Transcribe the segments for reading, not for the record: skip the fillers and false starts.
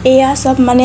এয়া সব মানে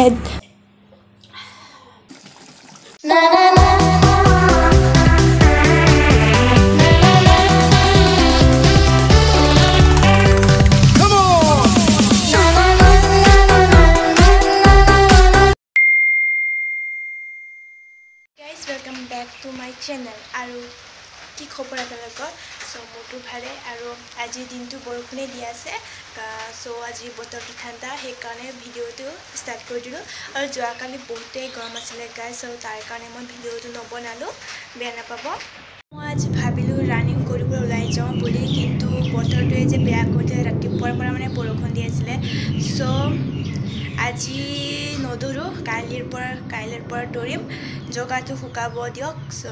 Guys, welcome back to my channel. আৰু কি খবৰ আপোনালোকৰ সো মোৰটো ভালে আৰু আজি দিনটো বৰষুণে দি আছে সো আজি বতৰটো ঠাণ্ডা সেইকাৰণে ভিডিওটো ষ্টাৰ্ট কৰি দিলোঁ আৰু যোৱাকালি বহুতেই গৰম আছিলে গাইছ আৰু তাৰ কাৰণে মই ভিডিওটো নবনালোঁ বেয়া নাপাব মই আজি ভাবিলোঁ ৰানিং কৰিবলৈ ওলাই যাওঁ বুলি কিন্তু বতৰটোৱে যে বেয়া কৰিলে ৰাতিপুৱাৰ পৰা মানে বৰষুণ দি আছিলে সো আজি নদৌৰো কাইলৈৰ পৰা দৌৰিম জগাটো শুকাব দিয়ক সো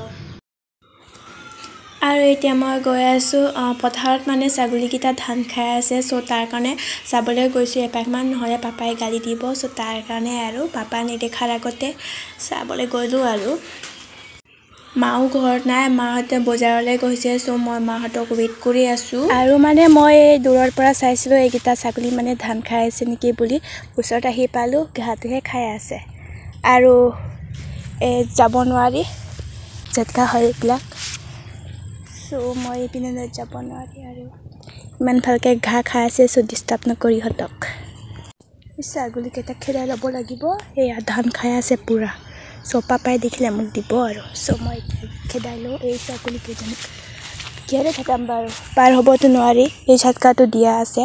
আৰু এতিয়া মই গৈ আছোঁ পথাৰত মানে ছাগলীকেইটা ধান খাই আছে সো তাৰ কাৰণে চাবলৈ গৈছোঁ এপাকমান নহ'লে পাপাই গালি দিব সো তাৰ কাৰণে আৰু পাপা নেদেখাৰ আগতে চাবলৈ গ'লোঁ আৰু মাও ঘৰত নাই মাহঁতে বজাৰলৈ গৈছে সো মই মাহঁতক ৱেইট কৰি আছোঁ আৰু মানে মই দূৰৰ পৰা চাইছিলোঁ এইকেইটা ছাগলী মানে ধান খাই আছে নেকি বুলি ওচৰত আহি পালোঁ ঘাঁহটোহে খাই আছে আৰু যাব নোৱাৰি জেটকা হয় এইবিলাক সো মই এইপিনে যাব নোৱাৰি আৰু ইমান ভালকৈ ঘাঁহ খাই আছে সো ডিষ্টাৰ্ব নকৰি ইহঁতক ছাগলীকেইটা খেদাই ল'ব লাগিব এয়া ধান খাই আছে পূৰা সো পাপাই দেখিলে মোক দিব আৰু সো মই খেদাই লওঁ এই ছাগলীকেইজনী কিহেৰে খেদাম বাৰু পাৰ হ'বতো নোৱাৰি এই ঝাটকাটো দিয়া আছে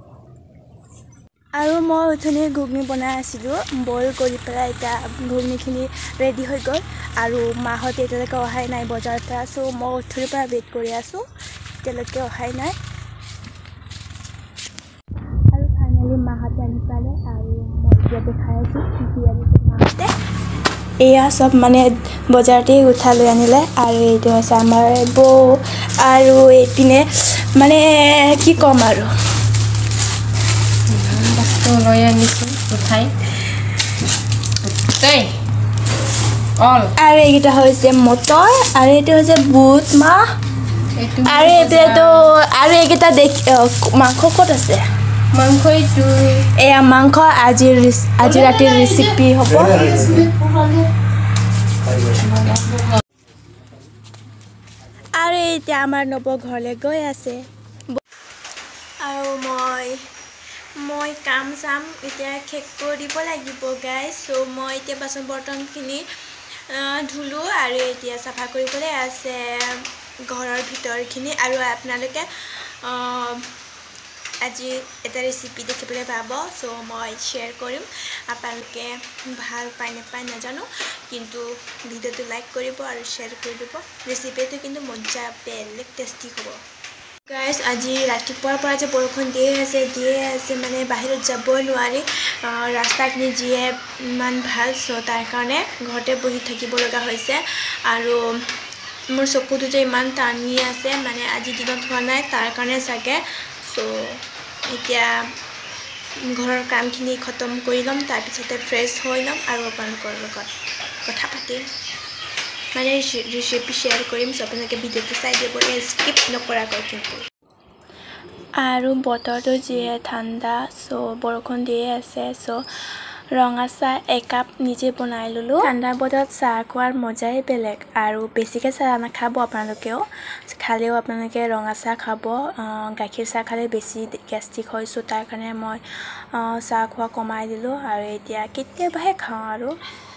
আৰু মই উঠনি ঘুগনি বনাই আছিলোঁ বইল কৰি পেলাই এতিয়া ঘুগনিখিনি ৰেডি হৈ গ'ল আৰু মাহঁতে এতিয়ালৈকে অহাই নাই বজাৰৰ পৰা সো মই উঠনিৰ পৰা ৱেইট কৰি আছোঁ এতিয়ালৈকে অহাই নাই আৰু ফাইনেলি মাহঁতে আনি পালে আৰু মই এতিয়া দেখাই আছোঁ কি কি আনিছে মাহঁতে এয়া সব মানে বজাৰতেই উঠা লৈ আনিলে আৰু এইটো হৈছে আমাৰ বৌ আৰু এইপিনে মানে কি ক'ম আৰু লৈ আনিছোঁ উঠাই আৰু এইকেইটা হৈছে মটৰ আৰু এইটো হৈছে বুট মাহ আৰু এইপিনেতো আৰু এইকেইটা মাংস ক'ত আছে মাংস এইটো এয়া মাংস আজি ৰাতিৰ ৰেচিপি হ'ব আৰু এতিয়া আমাৰ নব ঘৰলৈ গৈ আছে আৰু মই কাম চাম এতিয়া শেষ কৰি দিব লাগিব গাইজ সো মই এতিয়া বাচন বৰ্তনখিনি ধুলোঁ আৰু এতিয়া চাফা কৰিবলৈ আছে ঘৰৰ ভিতৰখিনি আৰু আপোনালোকে আজি এটা ৰেচিপি দেখিবলৈ পাব সো মই শ্বেয়াৰ কৰিম আপোনালোকে ভাল পায় নাপায় নাজানো কিন্তু ভিডিঅ'টো লাইক কৰিব আৰু শ্বেয়াৰ কৰি দিব ৰেচিপিটো কিন্তু মজা বেলেগ টেষ্টি হ'ব গাইজ আজি ৰাতিপুৱাৰ পৰা যে বৰষুণ দিয়ে আছে মানে বাহিৰত যাবই নোৱাৰি ৰাস্তাখিনি যিয়ে ইমান ভাল সো তাৰ কাৰণে ঘৰতে বহি থাকিব লগা হৈছে আৰু মোৰ চকুটো যে ইমান টানি আছে মানে আজি দিনত হোৱা নাই তাৰ কাৰণে চাগে সো এতিয়া ঘৰৰ কামখিনি খতম কৰি ল'ম তাৰপিছতে ফ্ৰেছ হৈ ল'ম আৰু আপোনালোকৰ লগত কথা পাতিম মানে ৰেচিপি শ্বেয়াৰ কৰিম সো আপোনালোকে ভিডিঅ'টো চাই দিব স্কিপ নকৰাকৈ কিন্তু আৰু বতৰটো যিহে ঠাণ্ডা সো বৰষুণ দিয়ে আছে সো ৰঙা চাহ একাপ নিজে বনাই ল'লোঁ ঠাণ্ডা বতৰত চাহ খোৱাৰ মজাই বেলেগ আৰু বেছিকৈ চাহ নাখাব আপোনালোকেও খালেও আপোনালোকে ৰঙা চাহ খাব গাখীৰ চাহ খালে বেছি গেষ্ট্ৰিক হয় সো তাৰ কাৰণে মই চাহ খোৱা কমাই দিলোঁ আৰু এতিয়া কেতিয়াবাহে খাওঁ আৰু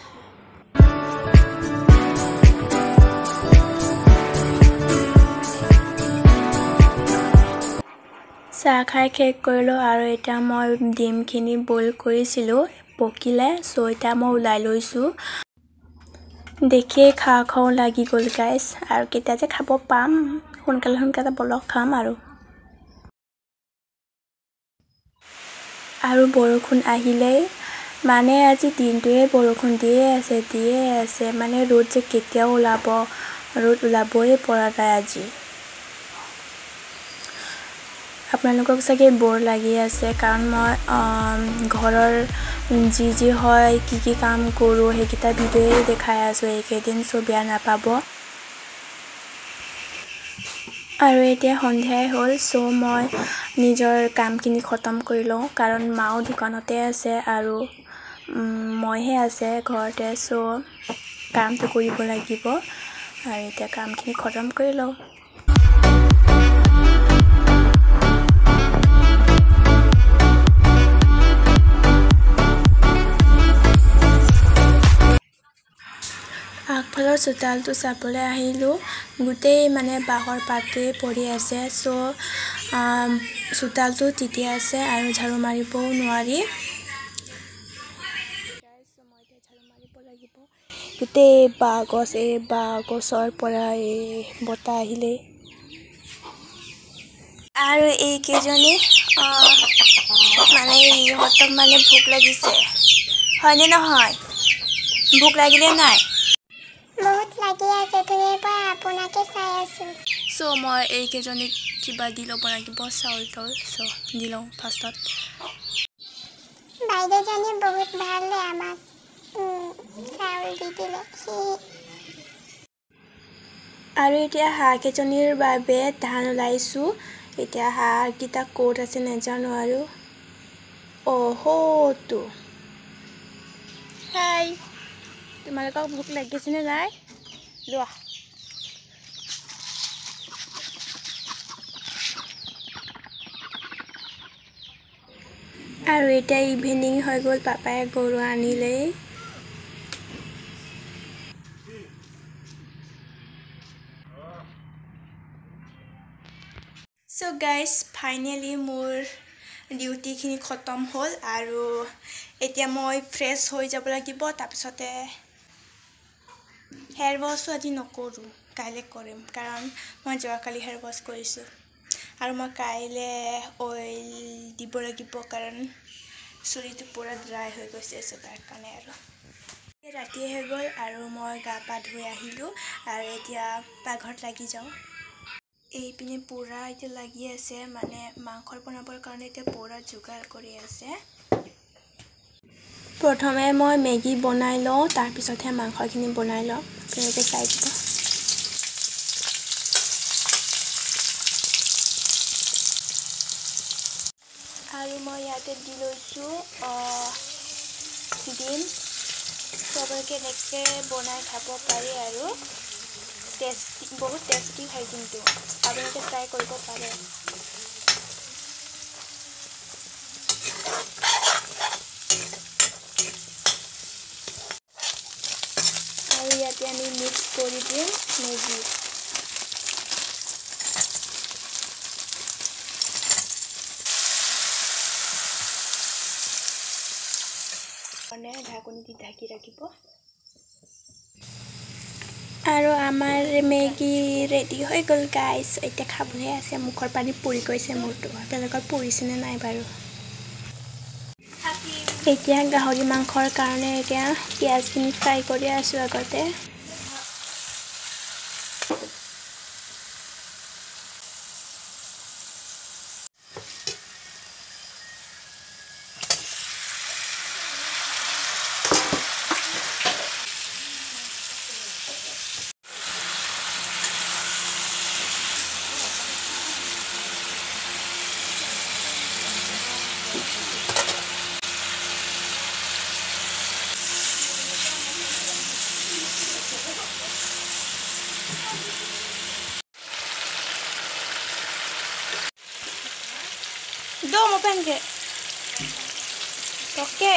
চাহ খাই শেষ কৰিলোঁ আৰু এতিয়া মই ডিমখিনি বইল কৰিছিলোঁ পকিলে সো এতিয়া মই ওলাই লৈছোঁ দেখিয়ে খাওঁ লাগি গ'ল গাইজ আৰু কেতিয়া যে খাব পাম সোনকালে বলক খাম আৰু বৰষুণ আহিলেই মানে আজি দিনটোৱে বৰষুণ দিয়ে আছে মানে ৰ'দ যে কেতিয়াও ৰ'দ ওলাবই পৰা নাই আজি আপোনালোকক চাগে বৰ লাগি আছে কাৰণ মই ঘৰৰ যি হয় কি কাম কৰোঁ সেইকেইটা ভিডিঅ'ই দেখাই আছোঁ এইকেইদিন সো বেয়া নাপাব আৰু এতিয়া সন্ধিয়াই হ'ল সো মই নিজৰ কামখিনি খতম কৰি লওঁ কাৰণ মাও দোকানতে আছে আৰু মইহে আছে ঘৰতে সো কামটো কৰিব লাগিব আৰু এতিয়া কামখিনি খতম কৰি লওঁ আগফালৰ চোতালটো চাবলৈ আহিলোঁ গোটেই মানে বাঁহৰ পাতে পৰি আছে সো চোতালটো তিতি আছে আৰু ঝাৰু মাৰিবও নোৱাৰি গোটেই বাঁহ গছ এই বাঁহ গছৰ পৰা এই বতাহ আহিলে আৰু এই কেইজনী মানে ইহঁতক মানে ভোক লাগিছে হয়নে নহয় ভোক লাগিলে নাই বহুত লাগি আছে তুমি পৰা আপোনাকে চাই আছো সো মই এই কেইজনীক কিবা দি ল'ব লাগিব চাউল তাউল সো দি লওঁ ফাৰ্ষ্টত বাইদেউজনী বহুত ভাল আমাক চাউল দি দিলে আৰু এতিয়া হাঁহ কেইজনীৰ বাবে ধান ওলাইছোঁ এতিয়া হাঁহকেইটা ক'ত আছে নাজানো আৰু অহতো হাই তোমালোকক ভোক লাগিছেনে নাই লোৱা আৰু এতিয়া ইভিনিং হৈ গ'ল পাপাই গৰু আনিলেই সো গাইজ ফাইনেলি মোৰ ডিউটিখিনি খতম হ'ল আৰু এতিয়া মই ফ্ৰেছ হৈ যাব লাগিব তাৰপিছতে হেয়াৰ ৱাছো আজি নকৰোঁ কাইলৈ কৰিম কাৰণ মই যোৱাকালি হেয়াৰ ৱাছ কৰিছোঁ আৰু মই কাইলৈ অইল দিব লাগিব কাৰণ চুলিটো পুৰা ড্ৰাই হৈ গৈছে সো তাৰ কাৰণে আৰু ৰাতি হৈ গ'ল আৰু মই গা পা ধুই আহিলোঁ আৰু এতিয়া পাকঘৰত লাগি যাওঁ এইপিনে পুৰা এতিয়া লাগি আছে মানে মাংস বনাবৰ কাৰণে এতিয়া পুৰা যোগাৰ কৰি আছে প্ৰথমে মই মেগী বনাই লওঁ তাৰপিছতহে মাংসখিনি বনাই লওঁ তেনেকৈ চাই দিব আৰু মই ইয়াতে দি লৈছোঁ ডিম চবকে এনেকৈ বনাই খাব পাৰি আৰু টেষ্টি বহুত টেষ্টি হয় কিন্তু আপোনালোকে ট্ৰাই কৰিব পাৰে আৰু ইয়াতে আমি মিক্স কৰি দিম মেগী মানে ঢাকনি দি ঢাকি ৰাখিব আৰু আমাৰ মেগী ৰেডি হৈ গ'ল গাইজ এতিয়া খাবলৈ আছে মুখৰ পানী পৰি গৈছে মোৰটো আপোনালোকৰ পৰিছেনে নাই বাৰু এতিয়া গাহৰি মাংসৰ কাৰণে এতিয়া পিঁয়াজখিনি ফ্ৰাই কৰি আছোঁ আগতে Dong open ke? Oke.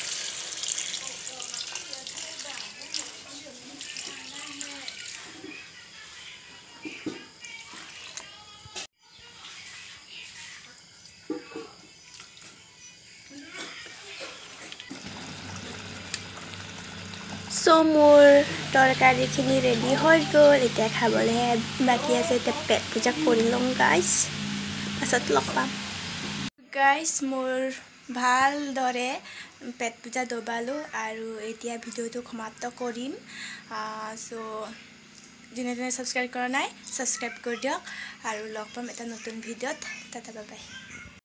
So মোৰ তৰকাৰীখিনি ৰেডি হৈ গ'ল এতিয়া খাবলৈ বাকি আছে এতিয়া পেট পূজা কৰি লওঁ গাইজ পাছত লগ পাম গাইজ মোৰ ভালদৰে পেট পূজা দবালোঁ আৰু এতিয়া ভিডিঅ'টো সমাপ্ত কৰিম সো যোনে যোনে ছাবস্ক্ৰাইব কৰা নাই ছাবস্ক্ৰাইব কৰি দিয়ক আৰু লগ পাম এটা নতুন ভিডিঅ'ত টাটা বাই বাই